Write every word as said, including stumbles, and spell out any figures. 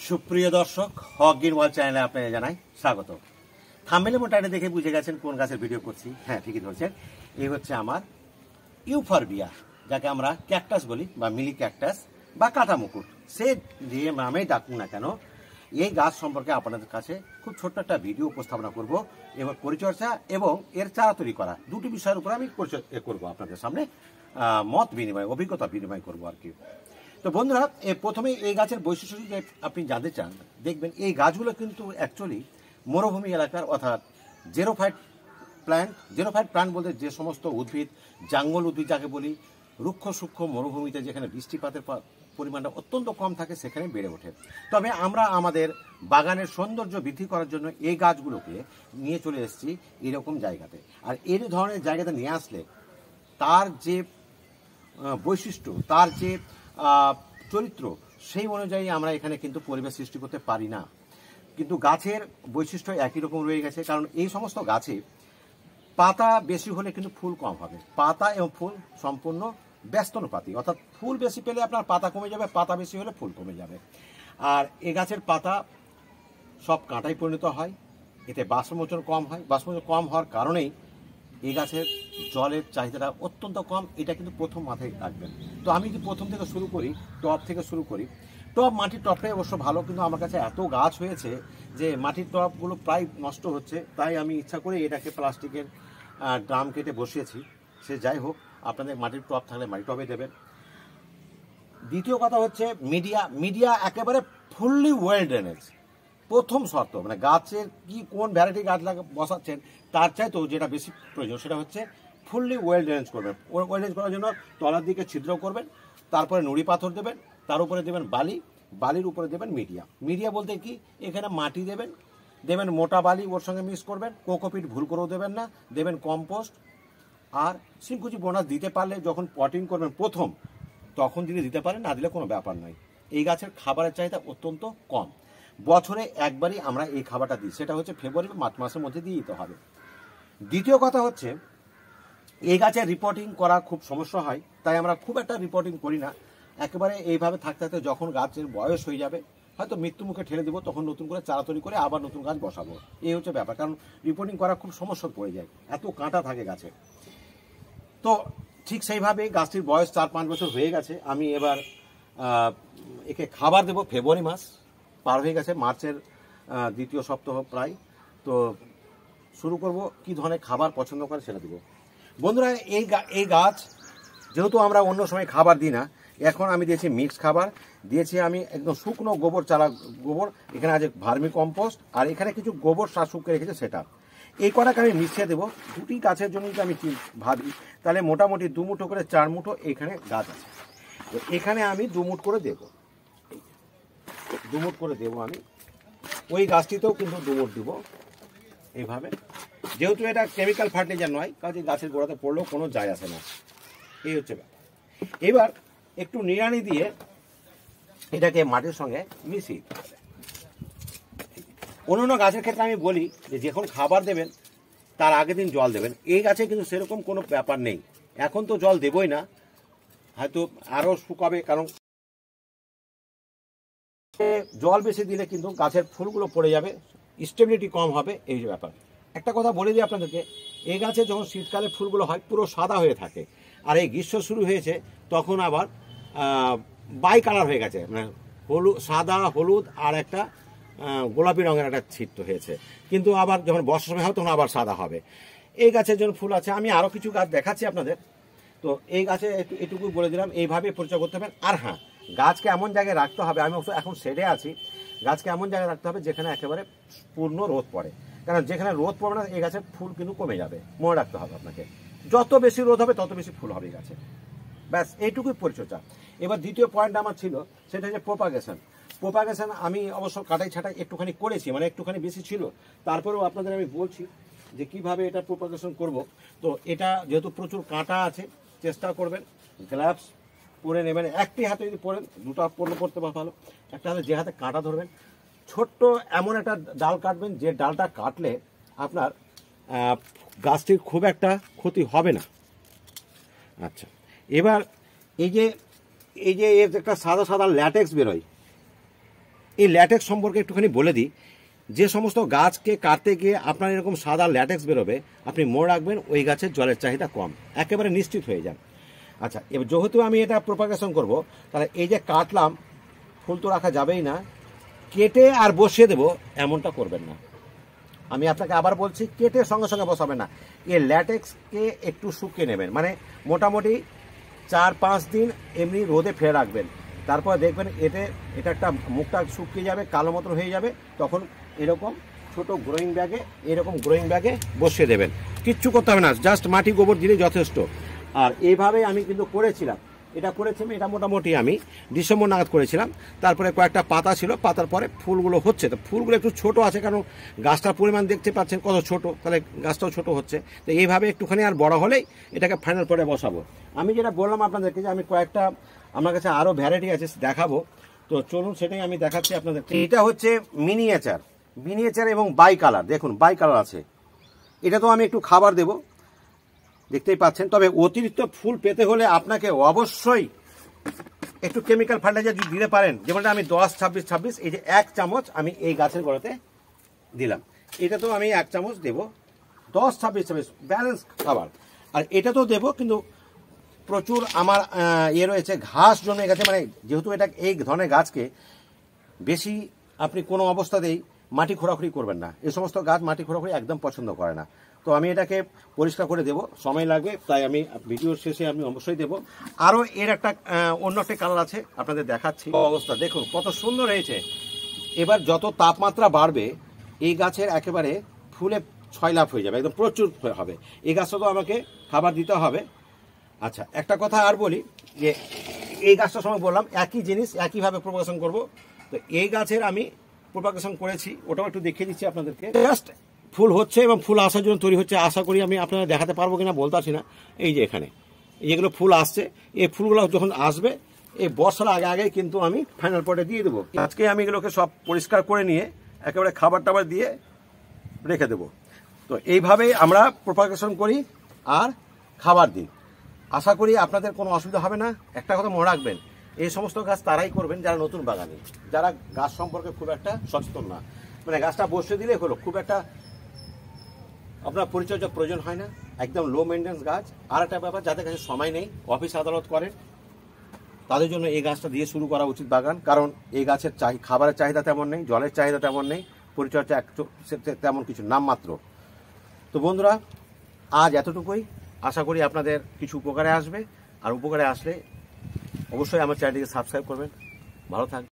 সুপ্রিয় দর্শক, হক green world চ্যানেলে আপনাকে জানাই স্বাগত। থাম্বনেল এবং টাইটেল দেখে বুঝে গেছেন কোন গাছের ভিডিও করছি। হ্যাঁ, ঠিকই ধরছেন। এই হচ্ছে আমার ইউফরবিয়া, যাকে আমরা ক্যাকটাস বলি বা মিলি ক্যাকটাস বা কাটা মুকুট, সে যে নামেই ডাকুন না কেন, এই গাছ সম্পর্কে আপনাদের কাছে খুব ছোট্ট একটা ভিডিও উপস্থাপনা করব এবং পরিচর্যা এবং এর চারা তৈরি করা দুটি বিষয়ের উপর আমি পরিচয় করবো আপনাদের সামনে, মত বিনিময়, অভিজ্ঞতা বিনিময় করবো আর কি। তো বন্ধুরা, প্রথমে এই গাছের বৈশিষ্ট্য যে আপনি জানতে চান, দেখবেন এই গাছগুলো কিন্তু অ্যাকচুয়ালি মরুভূমি এলাকার, অর্থাৎ জেরোফাইট প্ল্যান্ট। জেরোফাইট প্ল্যান্ট বলতে যে সমস্ত উদ্ভিদ, জাঙ্গল উদ্ভিদ যাকে বলি, রুক্ষ সূক্ষ্ম মরুভূমিতে যেখানে বৃষ্টিপাতের পরিমাণটা অত্যন্ত কম থাকে সেখানে বেড়ে ওঠে। তবে আমরা আমাদের বাগানের সৌন্দর্য বৃদ্ধি করার জন্য এই গাছগুলোকে নিয়ে চলে এসেছি এরকম জায়গাতে। আর এই ধরনের জায়গাতে নিয়ে আসলে তার যে বৈশিষ্ট্য, তার যে চরিত্র, সেই অনুযায়ী আমরা এখানে কিন্তু পরিবেশ সৃষ্টি করতে পারি না। কিন্তু গাছের বৈশিষ্ট্য একই রকম রয়ে গেছে, কারণ এই সমস্ত গাছে পাতা বেশি হলে কিন্তু ফুল কম হবে। পাতা এবং ফুল সম্পূর্ণ ব্যস্তানুপাতি, অর্থাৎ ফুল বেশি পেলে আপনার পাতা কমে যাবে, পাতা বেশি হলে ফুল কমে যাবে। আর এই গাছের পাতা সব কাঁটায় পরিণত হয়, এতে বাষ্পমোচন কম হয়। বাষ্পমোচন কম হওয়ার কারণেই এই গাছের জলের চাহিদাটা অত্যন্ত কম। এটা কিন্তু প্রথম মাথায় রাখবেন। তো আমি যদি প্রথম থেকে শুরু করি, টপ থেকে শুরু করি, টপ মাটির টপটাই অবশ্য ভালো, কিন্তু আমার কাছে এত গাছ হয়েছে যে মাটির টপগুলো প্রায় নষ্ট হচ্ছে, তাই আমি ইচ্ছা করে এটাকে প্লাস্টিকের ড্রাম কেটে বসিয়েছি। সে যাই হোক, আপনাদের মাটির টপ থাকলে মাটির টবে দেবেন। দ্বিতীয় কথা হচ্ছে মিডিয়া। মিডিয়া একেবারে ফুললি ওয়েল ড্রেনেজ। প্রথম শর্ত, মানে গাছের কি কোন ভ্যারাইটি গাছ লাগা বসাচ্ছেন তার চাইতেও যেটা বেশি প্রয়োজন সেটা হচ্ছে ফুললি ওয়েল ড্রেনেজ করবেন। ওয়েল ড্রেনেজ করার জন্য তলার দিকে ছিদ্র করবেন, তারপরে নুড়ি পাথর দেবেন, তার উপরে দেবেন বালি, বালির উপরে দেবেন মিডিয়া। মিডিয়া বলতে কি, এখানে মাটি দেবেন, দেবেন মোটা বালি, ওর সঙ্গে মিক্স করবেন, কোকোপিট ভুল করেও দেবেন না, দেবেন কম্পোস্ট আর শিংকুচি বোনাস দিতে পারলে যখন পটিং করবেন প্রথম, তখন যদি দিতে পারেন, না দিলে কোনো ব্যাপার নয়। এই গাছের খাবারের চাহিদা অত্যন্ত কম। বছরে একবারই আমরা এই খাবারটা দিই, সেটা হচ্ছে ফেব্রুয়ারি বা মার্চ মাসের মধ্যে দিয়ে দিতে হবে। দ্বিতীয় কথা হচ্ছে এই গাছের রিপোর্টিং করা খুব সমস্যা হয়, তাই আমরা খুব একটা রিপোর্টিং করি না। একেবারে এইভাবে থাকতে থাকতে যখন গাছের বয়স হয়ে যাবে, হয়তো মৃত্যু মুখে ঠেলে দেবো, তখন নতুন করে চারা তৈরি করে আবার নতুন গাছ বসাবো। এই হচ্ছে ব্যাপার, কারণ রিপোর্টিং করা খুব সমস্যা পড়ে যায়, এত কাঁটা থাকে গাছে। তো ঠিক সেইভাবে গাছটির বয়স চার পাঁচ বছর হয়ে গেছে। আমি এবার একে খাবার দেবো। ফেব্রুয়ারি মাস পার হয়ে গেছে, মার্চের দ্বিতীয় সপ্তাহ প্রায়। তো শুরু করব কি ধরনের খাবার পছন্দ করে সেটা দেবো। বন্ধুরা, এই এই গাছ যেহেতু আমরা অন্য সময় খাবার দিই না, এখন আমি দিয়েছি মিক্স খাবার, দিয়েছি আমি একদম শুকনো গোবর চারা, গোবর, এখানে আছে ভার্মি কম্পোস্ট, আর এখানে কিছু গোবর সার শুকিয়ে রেখেছে সেটা। এই কটাকে আমি মিশিয়ে দেবো। দুটি গাছের জন্য যদি আমি ভাবি, তাহলে মোটামুটি দু মুঠো করে চার মুঠো এখানে গাছ আছে। তো এখানে আমি দু মুঠ করে দেবো, দু মুঠ করে দেবো আমি। ওই গাছটিতেও কিন্তু দু মুঠ দেবো এইভাবে। যেহেতু এটা কেমিক্যাল ফার্টিলাইজার নয়, কাজে গাছের গোড়াতে পড়লেও কোনো যায় আসে না। এই হচ্ছে ব্যাপার। এবার একটু নিড়ানি দিয়ে এটাকে মাটির সঙ্গে মিশিয়ে দিতে হবে। অন্য গাছের ক্ষেত্রে আমি বলি যে যখন খাবার দেবেন তার আগের দিন জল দেবেন। এই গাছে কিন্তু সেরকম কোনো ব্যাপার নেই, এখন তো জল দেবই না, হয়তো আরও শুকাবে, কারণ জল বেশি দিলে কিন্তু গাছের ফুলগুলো পড়ে যাবে, স্টেবিলিটি কম হবে। এই যে ব্যাপার। একটা কথা বলে দিই আপনাদেরকে, এই গাছে যখন শীতকালে ফুলগুলো হয় পুরো সাদা হয়ে থাকে, আর এই গ্রীষ্ম শুরু হয়েছে তখন আবার বাই কালার হয়ে গেছে, মানে হলুদ, সাদা হলুদ আর একটা গোলাপি রঙের একটা ছিট্ট হয়েছে। কিন্তু আবার যখন বর্ষার সময় হয় তখন আবার সাদা হবে। এই গাছের জন্য ফুল আছে, আমি আরও কিছু গাছ দেখাচ্ছি আপনাদের। তো এই গাছে একটু এটুকু বলে দিলাম, এইভাবে পরিচয় করতে হবে। আর হ্যাঁ, গাছকে এমন জায়গায় রাখতে হবে, আমি এখন শেডে আছি, গাছকে এমন জায়গায় রাখতে হবে যেখানে একেবারে পূর্ণ রোদ পড়ে, কারণ যেখানে রোদ পড়বে না এই গাছের ফুল কিন্তু কমে যাবে। মনে রাখতে হবে আপনাকে, যত বেশি রোদ হবে তত বেশি ফুল হবে এই গাছে। ব্যাস এইটুকুই পরিচর্যা। এবার দ্বিতীয় পয়েন্ট আমার ছিল, সেটা হচ্ছে প্রোপাগেশন। প্রোপাগেশন আমি অবশ্য কাটাই ছাটাই একটুখানি করেছি, মানে একটুখানি বেশি ছিল, তারপরেও আপনাদের আমি বলছি যে কিভাবে এটা প্রোপাগেশন করব। তো এটা যেহেতু প্রচুর কাঁটা আছে, চেষ্টা করবেন গ্লাভস পরে নেবেন। একটি হাতে যদি পরেন, দুটো পরলে পড়তে ভালো, একটা হাতে যে হাতে কাঁটা ধরবেন, ছোট্ট এমন একটা ডাল কাটবেন যে ডালটা কাটলে আপনার গাছটির খুব একটা ক্ষতি হবে না। আচ্ছা, এবার এই যে এই যে এর একটা সাদা সাদা ল্যাটেক্স বেরোয়, এই ল্যাটেক্স সম্পর্কে একটুখানি বলে দিই। যে সমস্ত গাছকে কাটতে গিয়ে আপনার এরকম সাদা ল্যাটেক্স বেরোবে, আপনি মনে রাখবেন ওই গাছের জলের চাহিদা কম, একেবারে নিশ্চিত হয়ে যান। আচ্ছা, এবার যেহেতু আমি এটা প্রোপাগেশন করব, তাহলে এই যে কাটলাম, ফুল তো রাখা যাবেই না, কেটে আর বসিয়ে দেবো এমনটা করবেন না। আমি আপনাকে আবার বলছি, কেটে সঙ্গে সঙ্গে বসাবেন না। এই ল্যাটেক্সকে একটু শুকিয়ে নেবেন, মানে মোটামুটি চার পাঁচ দিন এমনি রোদে ফেলে রাখবেন। তারপর দেখবেন এতে এটা একটা মুখটা শুকিয়ে যাবে, কালো মতন হয়ে যাবে, তখন এরকম ছোট গ্রোয়িং ব্যাগে, এরকম গ্রোয়িং ব্যাগে বসিয়ে দেবেন। কিচ্ছু করতে হবে না, জাস্ট মাটি গোবর দিলে যথেষ্ট। আর এইভাবে আমি কিন্তু করেছিলাম, এটা করেছি এটা মোটামুটি আমি ডিসেম্বর নাগাদ করেছিলাম। তারপরে কয়েকটা পাতা ছিল, পাতার পরে ফুলগুলো হচ্ছে। তো ফুলগুলো একটু ছোট আছে, কারণ গাছটার পরিমাণ দেখতে পাচ্ছেন কত ছোট, তাহলে গাছটাও ছোট হচ্ছে। তো এইভাবে একটুখানি আর বড় হলেই এটাকে ফাইনাল পরে বসাবো। আমি যেটা বললাম আপনাদেরকে যে আমি কয়েকটা, আমার কাছে আরও ভ্যারাইটি আছে দেখাবো, তো চলুন সেটাই আমি দেখাচ্ছি আপনাদেরকে। এটা হচ্ছে মিনিয়েচার, মিনিয়েচার এবং বাই কালার। দেখুন বাই কালার আছে। এটা তো আমি একটু খাবার দেবো, দেখতেই পাচ্ছেন। তবে অতিরিক্ত ফুল পেতে হলে আপনাকে অবশ্যই একটু কেমিক্যাল ফার্টিলাইজার যদি দিতে পারেন, যেমনটা আমি দশ ছাব্বিশ ছাব্বিশ এই যে এক চামচ আমি এই গাছের গোড়াতে দিলাম, এটা তো আমি এক চামচ দেবো, দশ ছাব্বিশ ছাব্বিশ ব্যালেন্স খাবার। আর এটা তো দেবো, কিন্তু প্রচুর আমার ইয়ে রয়েছে, ঘাস জমে গেছে, মানে যেহেতু এটা এই ধরনের গাছকে বেশি আপনি কোনো অবস্থাতেই মাটি খোঁড়াখুড়ি করবেন না। এই সমস্ত গাছ মাটি খোঁড়াখুড়ি একদম পছন্দ করে না। তো আমি এটাকে পরিষ্কার করে দেব, সময় লাগবে, তাই আমি ভিডিওর শেষে আমি অবশ্যই দেব। আরও এর একটা অন্য একটা কালার আছে, আপনাদের দেখাচ্ছি। অবস্থা দেখুন কত সুন্দর হয়েছে। এবার যত তাপমাত্রা বাড়বে এই গাছের একেবারে ফুলে ছয় লাভ হয়ে যাবে, একদম প্রচুর হবে। এই গাছটা তো আমাকে খাবার দিতে হবে। আচ্ছা, একটা কথা আর বলি, যে এই গাছটার সময় বললাম একই জিনিস একইভাবে প্রোপাগেশন করব। তো এই গাছের আমি প্রোপাগেশন করেছি, ওটাও একটু দেখিয়ে দিচ্ছি আপনাদেরকে। জাস্ট ফুল হচ্ছে এবং ফুল আসার জন্য তৈরি হচ্ছে। আশা করি আমি আপনারা দেখাতে পারবো কিনা বলতে পারছি না। এই যে এখানে যেগুলো ফুল আসছে, এই ফুলগুলো যখন আসবে এই বর্ষার আগে আগে কিন্তু আমি ফাইনাল পটে দিয়ে দেবো। আজকে আমি এগুলোকে সব পরিষ্কার করে নিয়ে একেবারে খাবার টাবার দিয়ে রেখে দেবো। তো এইভাবেই আমরা প্রোপাগেশন করি আর খাবার দিই। আশা করি আপনাদের কোনো অসুবিধা হবে না। একটা কথা মনে রাখবেন, এই সমস্ত গাছ তারাই করবেন যারা নতুন বাগানে, যারা গাছ সম্পর্কে খুব একটা সচেতন না। মানে গাছটা বসিয়ে দিলে হলো, খুব একটা আপনার পরিচর্যা প্রয়োজন হয় না, একদম লো মেনটেন্স গাছ। আর একটা ব্যাপার, যাদের কাছে সময় নেই, অফিস আদালত করেন, তাদের জন্য এই গাছটা দিয়ে শুরু করা উচিত বাগান। কারণ এই গাছের চাহি খাবারের চাহিদা তেমন নেই, জলের চাহিদা তেমন নেই, পরিচর্যা তেমন কিছু নামমাত্র। তো বন্ধুরা, আজ এতটুকুই। আশা করি আপনাদের কিছু উপকারে আসবে। আর উপকারে আসলে অবশ্যই আমার চ্যানেলটিকে সাবস্ক্রাইব করবেন। ভালো থাকবেন।